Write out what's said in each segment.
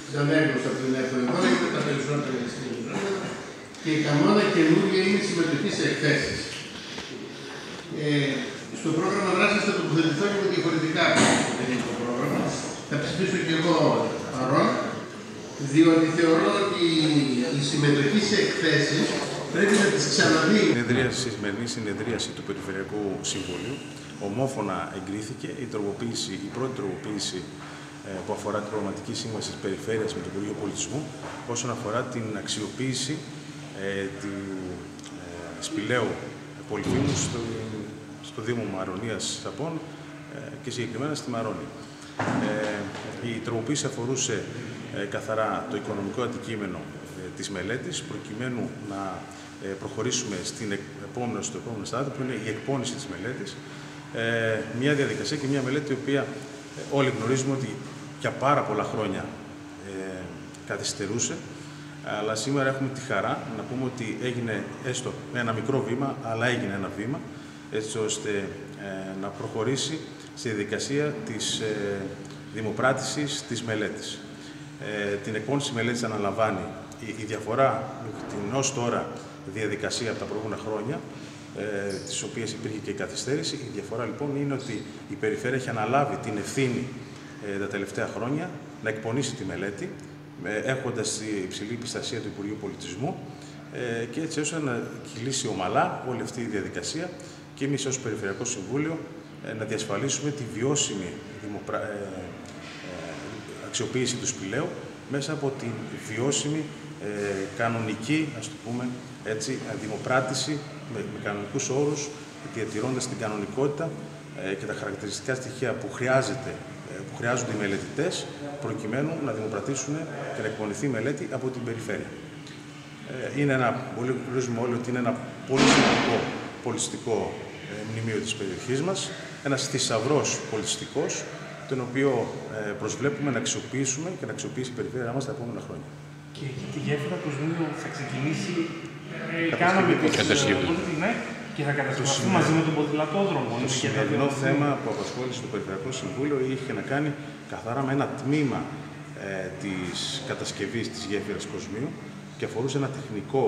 Ζανέργος από την Εύκολη γιατί τα περισσότερα είναι και η κανόνα καινούργια είναι η συμμετοχή σε εκθέσεις. Στο πρόγραμμα δράσης θα τοποθετηθώ και με διαφορετικά το πρόγραμμα. Θα ψηφίσω και εγώ παρόν, διότι θεωρώ ότι η συμμετοχή σε εκθέσεις πρέπει να τις ξαναδεί. Στη σημερινή συνεδρίαση του Περιφερειακού Συμβουλίου ομόφωνα εγκρίθηκε η πρώτη τροποποίηση που αφορά την προγραμματική σύμβαση της Περιφέρειας με το Υπουργείο Πολιτισμού όσον αφορά την αξιοποίηση του σπηλαίου Πολυφήμου στο Δήμο Μαρονίας Σαπών και συγκεκριμένα στη Μαρόνη. Η τροποποίηση αφορούσε καθαρά το οικονομικό αντικείμενο της μελέτης, προκειμένου να προχωρήσουμε στο επόμενο στάδιο, που είναι η εκπόνηση της μελέτης. Μια διαδικασία και μια μελέτη, η οποία όλοι γνωρίζουμε ότι για πάρα πολλά χρόνια καθυστερούσε, αλλά σήμερα έχουμε τη χαρά να πούμε ότι έγινε έστω ένα μικρό βήμα, αλλά έγινε ένα βήμα, έτσι ώστε να προχωρήσει στη διαδικασία της δημοπράτησης της μελέτης. Την εκπόνηση της μελέτης αναλαμβάνει η διαφορά την ως τώρα διαδικασία από τα προηγούμενα χρόνια, τις οποίες υπήρχε και η καθυστέρηση. Η διαφορά λοιπόν είναι ότι η Περιφέρεια έχει αναλάβει την ευθύνη τα τελευταία χρόνια να εκπονήσει τη μελέτη, έχοντας υψηλή πιστασία του Υπουργείου Πολιτισμού και έτσι ώστε να κυλήσει ομαλά όλη αυτή η διαδικασία και εμείς ως Περιφερειακό Συμβούλιο να διασφαλίσουμε τη βιώσιμη αξιοποίηση του σπηλαίου μέσα από τη βιώσιμη κανονική, ας το πούμε έτσι, δημοπράτηση με κανονικούς όρους, διατηρώντας την κανονικότητα και τα χαρακτηριστικά στοιχεία που χρειάζονται οι μελετητές προκειμένου να δημοπρατήσουν και να εκπονηθεί η μελέτη από την Περιφέρεια. Γνωρίζουμε όλοι ότι είναι ένα πολύ σημαντικό πολιτιστικό μνημείο της περιοχής μας, ένας θησαυρός πολιτιστικός, τον οποίο προσβλέπουμε να αξιοποιήσουμε και να αξιοποιήσει η Περιφέρεια μας τα επόμενα χρόνια. Και τη γέφυρα Κοσμίου θα ξεκινήσει κατασκευή και θα κατασκευαστεί μαζί με τον ποδηλατόδρομο. Το σημερινό θέμα που απασχόλησε το Περιφερειακό Συμβούλιο είχε να κάνει καθαρά με ένα τμήμα της κατασκευής της γέφυρας Κοσμίου και αφορούσε ένα τεχνικό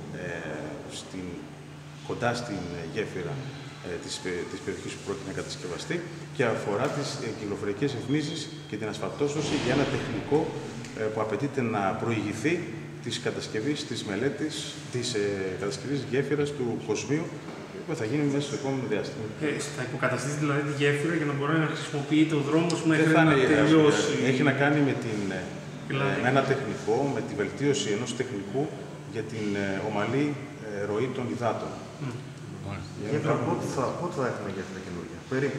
κοντά στην γέφυρα της περιοχής που πρόκειται να κατασκευαστεί και αφορά τις κυκλοφοριακές ρυθμίσεις και την ασφαλτόσωση για ένα τεχνικό που απαιτείται να προηγηθεί της κατασκευής της μελέτης, της κατασκευής γέφυρας του Κοσμίου που θα γίνει μέσα στο επόμενο διάστημα. Θα υποκαταστήσει δηλαδή τη γέφυρα για να μπορεί να χρησιμοποιείται ο δρόμος μέχρι να τελειώσει. Έχει να κάνει με ένα τεχνικό, με τη βελτίωση ενός τεχνικού για την ομαλή ροή των υδάτων. Πότε θα έχουμε γέφυρα καινούργια?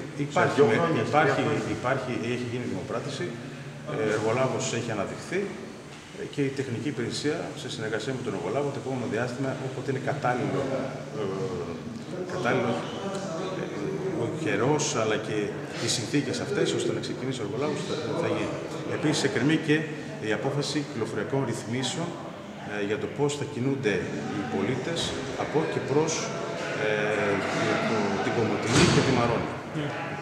Έχει γίνει δημοπράτηση, εργολάβος έχει αναδειχθεί και η τεχνική υπηρεσία σε συνεργασία με τον εργολάβο το επόμενο διάστημα, όποτε είναι κατάλληλο ο καιρός αλλά και οι συνθήκες αυτές ώστε να ξεκινήσει ο εργολάβος θα γίνει. Επίσης εκκρεμεί και η απόφαση κυκλοφοριακών ρυθμίσεων για το πώς θα κινούνται οι πολίτες από και προς την Κομοτηνή και τη Μαρόνη.